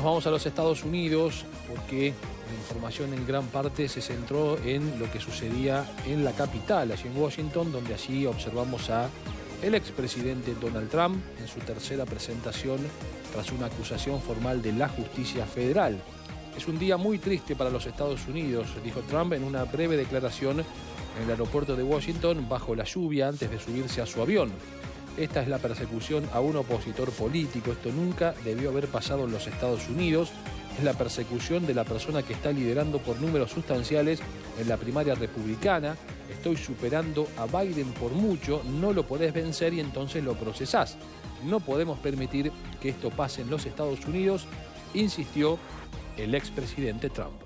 vamos a los Estados Unidos porque la información en gran parte se centró en lo que sucedía en la capital, allí en Washington, donde allí observamos a el expresidente Donald Trump en su tercera presentación tras una acusación formal de la justicia federal. Es un día muy triste para los Estados Unidos, dijo Trump en una breve declaración en el aeropuerto de Washington bajo la lluvia antes de subirse a su avión. Esta es la persecución a un opositor político. Esto nunca debió haber pasado en los Estados Unidos. Es la persecución de la persona que está liderando por números sustanciales en la primaria republicana. Estoy superando a Biden por mucho, no lo podés vencer y entonces lo procesás. No podemos permitir que esto pase en los Estados Unidos, insistió el expresidente Trump.